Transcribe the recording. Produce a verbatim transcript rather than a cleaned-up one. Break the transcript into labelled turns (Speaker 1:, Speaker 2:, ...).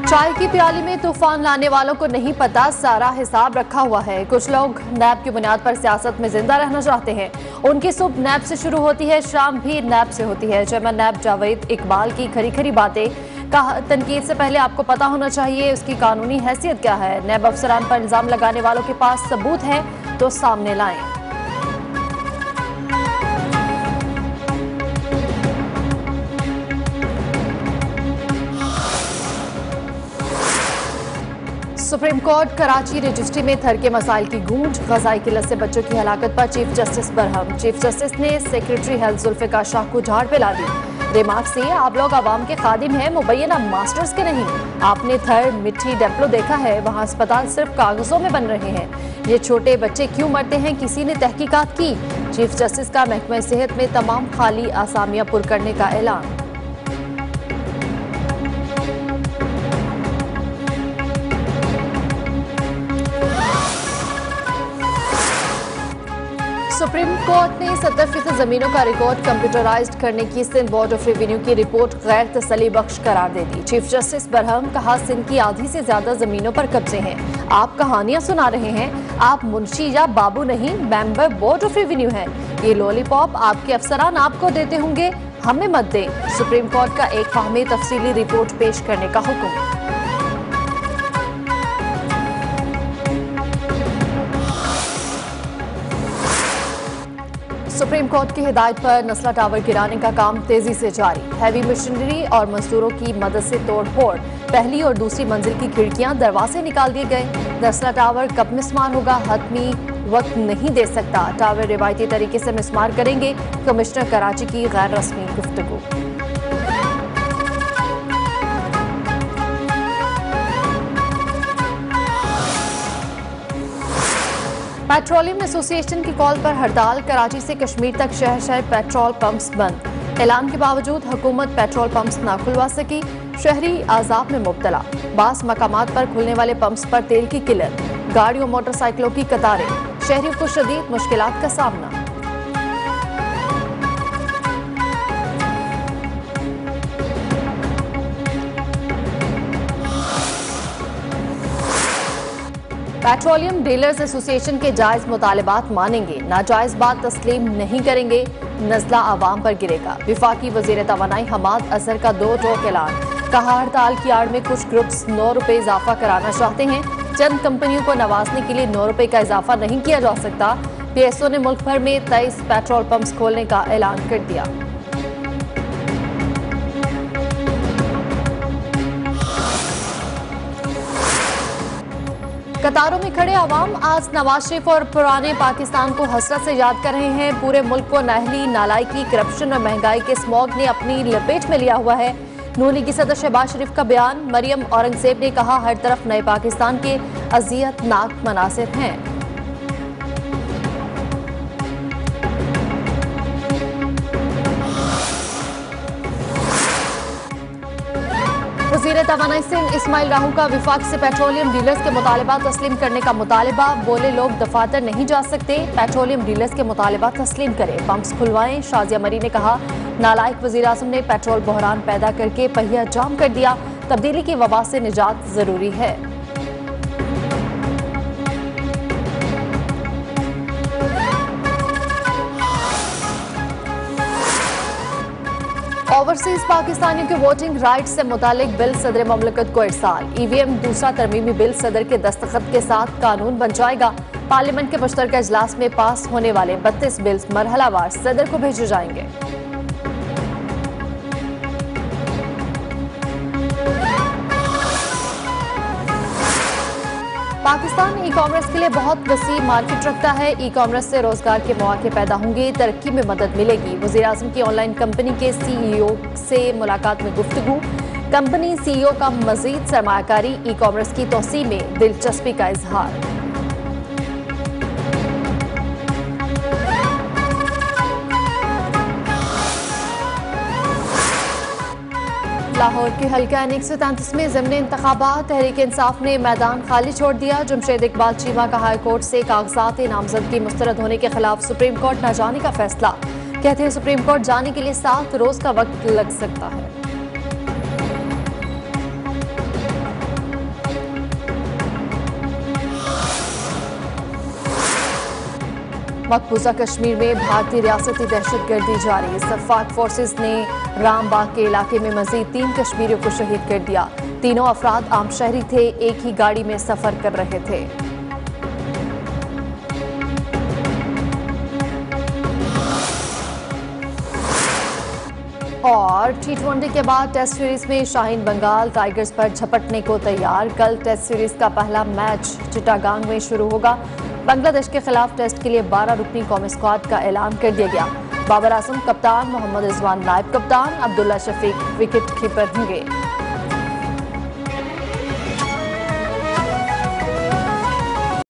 Speaker 1: चाय की प्याली में तूफान लाने वालों को नहीं पता सारा हिसाब रखा हुआ है। कुछ लोग नैब की बुनियाद पर सियासत में जिंदा रहना चाहते हैं। उनकी सुबह नैब से शुरू होती है, शाम भी नैब से होती है। चेयरमैन नैब जावेद इकबाल की खरी खरी बातें कहा, तनकीद से पहले आपको पता होना चाहिए उसकी कानूनी हैसियत क्या है। नैब अफसरान पर इल्जाम लगाने वालों के पास सबूत है तो सामने लाएं। सुप्रीम कोर्ट कराची रजिस्ट्री में थर के मसाइल की गूंज। ग़ज़ाई किल्लत से बच्चों की हलाकत पर चीफ जस्टिस बरहम। चीफ जस्टिस ने सेक्रेटरी हेल्थ जुल्फ़िकार शाह को झाड़ पे ला दी। रिमार्क से आप लोग आवाम के खादिम हैं, मुबैना मास्टर्स के नहीं। आपने थर मिट्टी डेप्लो देखा है, वहाँ अस्पताल सिर्फ कागजों में बन रहे हैं। ये छोटे बच्चे क्यों मरते हैं, किसी ने तहकीकात की? चीफ जस्टिस का महकमा सेहत में तमाम खाली आसामियां पुर करने का ऐलान। सुप्रीम कोर्ट ने सत्तर फीसद जमीनों का रिकॉर्ड कंप्यूटराइज्ड करने की सिंध बोर्ड ऑफ रेवेन्यू की रिपोर्ट गैर तसली बख्श करार दे दी। चीफ जस्टिस बरहम कहा, सिंध की आधी से ज्यादा जमीनों पर कब्जे हैं। आप कहानियां सुना रहे हैं, आप मुंशी या बाबू नहीं, मेंबर बोर्ड ऑफ रेवेन्यू हैं। ये लॉलीपॉप आपके अफसरान आपको देते होंगे, हमें मत दें। सुप्रीम कोर्ट का एक फाहमी तफसीली रिपोर्ट पेश करने का हुक्म। सुप्रीम कोर्ट की हिदायत पर नस्ला टावर गिराने का काम तेजी से जारी। हैवी मशीनरी और मजदूरों की मदद से तोड़फोड़। पहली और दूसरी मंजिल की खिड़कियां, दरवाजे निकाल दिए गए। नस्ला टावर कब मिसमार होगा, हतमी वक्त नहीं दे सकता। टावर रिवायती तरीके से मिसमार करेंगे, कमिश्नर कराची की गैर रस्मी गुफ्तगू। पेट्रोलियम एसोसिएशन की कॉल पर हड़ताल। कराची से कश्मीर तक शहर शहर पेट्रोल पंप्स बंद। ऐलान के बावजूद हुकूमत पेट्रोल पंप्स ना खुलवा सकी। शहरी आजाब में मुब्तला। बास मकामात पर खुलने वाले पंप्स पर तेल की किल्लत। गाड़ियों मोटरसाइकिलों की कतारें। शहरियों को शदीद मुश्किलात का सामना। पेट्रोलियम डीलर्स एसोसिएशन के जायज मुतालिबात मानेंगे, नाजायज बात तस्लीम नहीं करेंगे। नजला आवाम पर गिरेगा। विफाकी वजीर तवानाई हमाद अजहर का दो टोक ऐलान। कहा, हड़ताल की आड़ में कुछ ग्रुप्स नौ रुपए इजाफा कराना चाहते हैं। चंद कंपनियों को नवाजने के लिए नौ रुपए का इजाफा नहीं किया जा सकता। पीएसओ ने मुल्क भर में तेईस पेट्रोल पंप्स खोलने का ऐलान कर दिया। कतारों में खड़े आवाम आज नवाज शरीफ और पुराने पाकिस्तान को हसरत से याद कर रहे हैं। पूरे मुल्क को नाहली, नालायकी, करप्शन और महंगाई के स्मॉग ने अपनी लपेट में लिया हुआ है। नून लीग की सदर शहबाज शरीफ का बयान। मरियम औरंगजेब ने कहा, हर तरफ नए पाकिस्तान के अजियतनाक मनासिर हैं। वज़ीर तवानाई सिंध इस्माइल राहू का विफाक से पेट्रोलियम डीलर्स के मुतालिबा तस्लीम करने का मुतालिबा। बोले, लोग दफातर नहीं जा सकते, पेट्रोलियम डीलर्स के मुतालिबा तस्लीम करें, पंप्स खुलवाएं। शाजिया मरी ने कहा, नालायक वज़ीर आज़म ने पेट्रोल बहरान पैदा करके पहिया जाम कर दिया। तब्दीली की वबा से निजात जरूरी है। ओवरसीज पाकिस्तानियों के वोटिंग राइट्स से मुतालिक बिल सदर ममलकत को इरसाल। ईवीएम दूसरा तरमीमी बिल सदर के दस्तखत के साथ कानून बन जाएगा। पार्लियामेंट के मुश्तरका इजलास में पास होने वाले बत्तीस बिल्स मरहलावार सदर को भेजे जाएंगे। पाकिस्तान ई कॉमर्स के लिए बहुत वसी मार्केट रखता है। ई कॉमर्स से रोजगार के मौके पैदा होंगे, तरक्की में मदद मिलेगी। वज़ीर आज़म की ऑनलाइन कंपनी के सीईओ से मुलाकात में गुफ्तगू। कंपनी सीईओ का मजीद सरमायाकारी, ई कॉमर्स की तोसी में दिलचस्पी का इजहार। लाहौर के हल्का एन एक सौ तैंतीस में ज़िमनी इंतखाबात। तहरीक इंसाफ ने मैदान खाली छोड़ दिया। जमशेद इकबाल चीमा का हाई कोर्ट से कागजात नामजदगी मुस्तरद होने के खिलाफ सुप्रीम कोर्ट न जाने का फैसला। कहते हैं सुप्रीम कोर्ट जाने के लिए सात रोज का वक्त लग सकता है। मकबूजा कश्मीर में भारतीय रियासती दहशतगर्दी जारी। सफाक फोर्सेस ने रामबाग के इलाके में मजीद तीन कश्मीरियों को शहीद कर दिया। तीनों अफराद आम शहरी थे, एक ही गाड़ी में सफर कर रहे थे। और टी ट्वेंटी के बाद टेस्ट सीरीज में शाहीन बंगाल टाइगर्स पर झपटने को तैयार। कल टेस्ट सीरीज का पहला मैच चिटागांग में शुरू होगा। बांग्लादेश के खिलाफ टेस्ट के लिए बारह रुकनी कौमी स्क्वाड का ऐलान कर दिया गया। बाबर आजम कप्तान, मोहम्मद रिजवान नायब कप्तान, अब्दुल्ला शफीक विकेट कीपर होंगे।